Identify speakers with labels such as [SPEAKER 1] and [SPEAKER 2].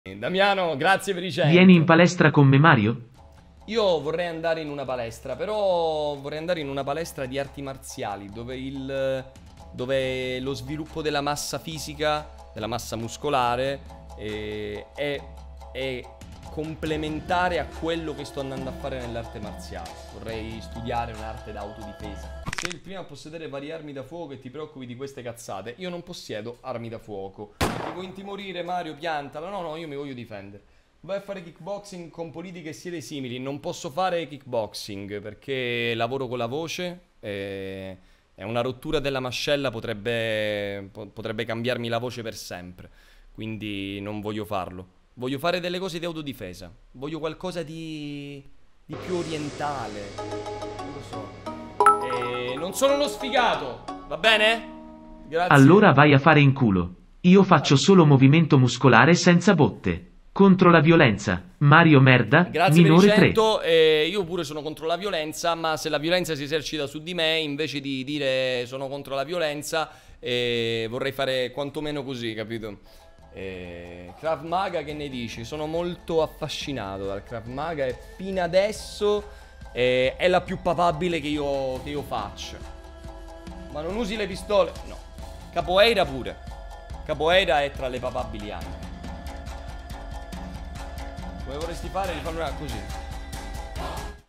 [SPEAKER 1] Damiano, grazie per i 100.
[SPEAKER 2] Vieni in palestra con me, Mario?
[SPEAKER 1] Io vorrei andare in una palestra, però vorrei andare in una palestra di arti marziali, dove lo sviluppo della massa fisica, della massa muscolare, è complementare a quello che sto andando a fare nell'arte marziale. Vorrei studiare un'arte d'autodifesa. Sei il primo a possedere varie armi da fuoco e ti preoccupi di queste cazzate. Io non possiedo armi da fuoco. Ti vuoi intimorire, Mario? Piantala. No, io mi voglio difendere. Vai a fare kickboxing con politiche e siete simili. Non posso fare kickboxing perché lavoro con la voce. È una rottura della mascella, potrebbe cambiarmi la voce per sempre. Quindi non voglio farlo. Voglio fare delle cose di autodifesa. Voglio qualcosa di più orientale. Non lo so. Non sono uno sfigato, va bene? Grazie.
[SPEAKER 2] Allora vai a fare in culo. Io faccio solo movimento muscolare senza botte. Contro la violenza. Mario merda,
[SPEAKER 1] Grazie
[SPEAKER 2] minore
[SPEAKER 1] per i
[SPEAKER 2] 3.
[SPEAKER 1] 100. Io pure sono contro la violenza, ma se la violenza si esercita su di me, invece di dire sono contro la violenza, vorrei fare quantomeno così, capito? Krav Maga, che ne dici? Sono molto affascinato dal Krav Maga e fino adesso è la più papabile che io faccia. Ma non usi le pistole? No. Capoeira pure. Capoeira è tra le papabili anche. Come vorresti fare? Rifarmi così.